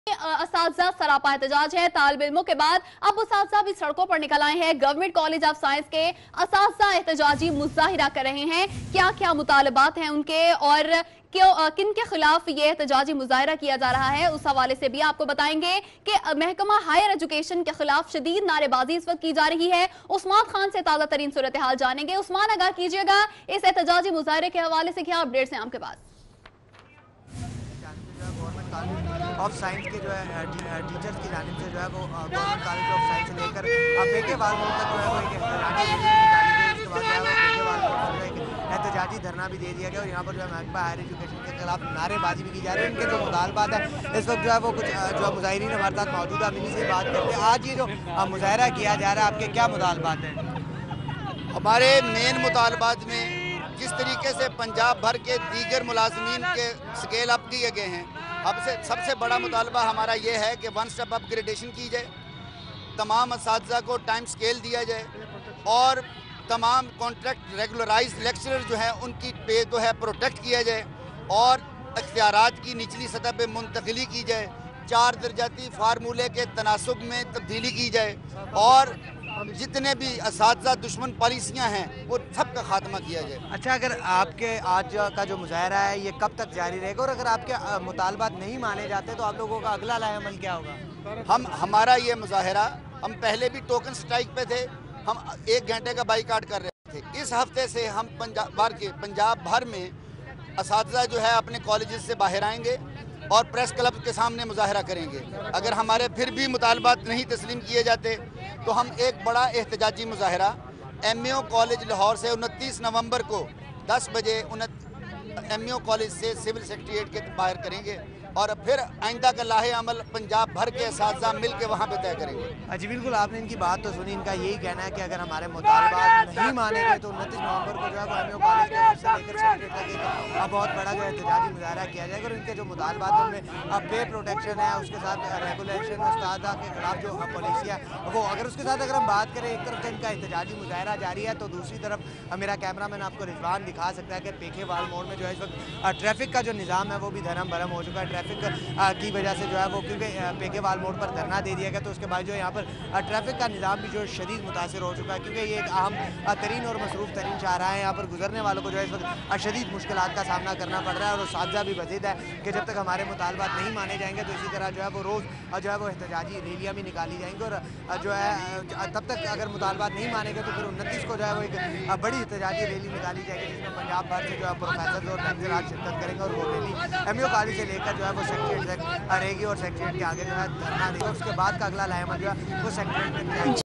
असातिज़ा सरापा एहतजाज है। तालिब इल्मों के बाद अब असातिज़ा भी सड़कों पर निकल आए हैं। गवर्नमेंट कॉलेज ऑफ साइंस के असातिज़ा एहतजाजी मुजाहिरा कर रहे हैं। क्या क्या मुतालबात हैं उनके और किन के खिलाफ ये एहतजाजी मुजाहिरा किया जा रहा है, उस हवाले से भी आपको बताएंगे कि महकमा हायर एजुकेशन के खिलाफ शदीद नारेबाजी इस वक्त की जा रही है। उस्मान खान से ताज़ा तरीन सूरत हाल जानेंगे। उस्मान, आगाह कीजिएगा इस एहतजाजी मुजाहिरे के हवाले से क्या अपडेट्स हैं आपके पास? ऑफ साइंस के जो है टीचर्स की जानिब से जो है वो गवर्नमेंट कॉलेज ऑफ साइंस से लेकर पेके वाल मोड़ तक जो है वो एक एहतजाजी रैली निकाली गई। उसके बाद जो है वो पेके वाल मोड़ पर एक एहतजाजी धरना भी दे दिया गया और यहाँ पर जो है महकमा हायर एजुकेशन के खिलाफ नारेबाजी भी की जा रही है। इनके जो मुतालबात है इस वक्त जो है वो कुछ जो मुजाहिरीन हमारे साथ मौजूद है, इन्हीं से बात करते हैं। आज ये जो मुजाहरा किया जा रहा है, आपके क्या मुतालबात हैं? हमारे मेन मुतालबात में जिस तरीके से पंजाब भर के दीगर मुलाजमीन के स्केल अप किए गए हैं, अब से सबसे बड़ा मुतालबा हमारा ये है कि वन स्टेप अपग्रेडेशन की जाए, तमाम असातिज़ा को टाइम स्केल दिया जाए और तमाम कॉन्ट्रैक्ट रेगुलराइज लेक्चरर जो हैं उनकी पे जो है प्रोटेक्ट किया जाए और इख्तियारात की निचली सतह पे मुंतकिली की जाए, 4 दर्जाती फार्मूले के तनासुब में तब्दीली की जाए और जितने भी असातिज़ा दुश्मन पॉलिसियाँ हैं वो सब का खात्मा किया जाए। अच्छा, अगर आपके आज का जो मुजाहरा है ये कब तक जारी रहेगा और अगर आपके मुतालबात नहीं माने जाते तो आप लोगों का अगला लाएअमल क्या होगा? हमारा ये मुजाहरा, हम पहले भी टोकन स्ट्राइक पे थे, हम 1 घंटे का बाइकाट कर रहे थे। इस हफ्ते से हम पंजाब भर में असातिज़ा जो है अपने कॉलेजेस से बाहर आएंगे और प्रेस क्लब के सामने मुजाहरा करेंगे। अगर हमारे फिर भी मुतालबात नहीं तस्लीम किए जाते तो हम एक बड़ा एहतजाजी मुजाहरा MAO कॉलेज लाहौर से 29 नवंबर को 10 बजे MAO कॉलेज से सिविल सेक्रेटेरिएट के बाहर करेंगे और फिर आइंदा का लाहे अमल पंजाब भर के असातिज़ा मिल के वहाँ पे तय करेंगे। जी बिल्कुल, आपने इनकी बात तो सुनी। इनका यही कहना है कि अगर हमारे मुतालबात नहीं माने गए तो 29 नवंबर को जो है वो MAO कॉलेज के से लेकर सेक्रेटेरिएट तक एक बहुत बड़ा जो एहतजाजी मुजाहरा किया जाएगा और इनके जो मुतालबात हैं उनमें पे प्रोटेक्शन है, उसके साथ रेगुलेशन उस्तादा के खिलाफ जो पॉलिसियाँ वो, अगर उसके साथ अगर हम बात करें, एक तरफ इनका एहतजाजी मुजाहरा जारी है तो दूसरी तरफ मेरा कैमरामैन आपको रिजवान दिखा सकता है कि पेके वाल मोड़ में जो है इस वक्त ट्रैफिक का जो निज़ाम है वो भी धर्म भरम हो चुका है। ट्रैफिक की वजह से जो है वो, क्योंकि पेके वाल मोड़ पर धरना दे दिया गया तो उसके बाद जो यहाँ पर ट्रैफिक का निज़ाम भी जो शदीद मुतासिर हो चुका है, क्योंकि ये एक अहम तरीन और मसरूफ़ तरीन शाहराह है। यहाँ पर गुजरने वालों को जो है इस वक्त शदीद मुश्किलात का सामना करना पड़ रहा है और असातिज़ा भी वजीद है कि जब तक हमारे मुतालबात नहीं माने जाएंगे तो इसी तरह जो है वो रोज़ जो है वो एहतजाजी रैलियाँ भी निकाली जाएंगी और जो है तब तक अगर मुतालबात नहीं मानेंगे तो फिर 29 को जो है वो एक बड़ी एहतजाजी रैली निकाली जाएगी जिसमें पंजाब भर से जो है प्रोफेसर और लेक्चरार शिरकत करेंगे और वो रैली MAO कॉलेज से लेकर जो है वो सेक्रेटेरिएट तक रहेगी और सेक्रेटेरिएट के आगे जो है धरना देगा। उसके बाद का अगला लाएअमल जो है वो सेक्रेटेरिएट में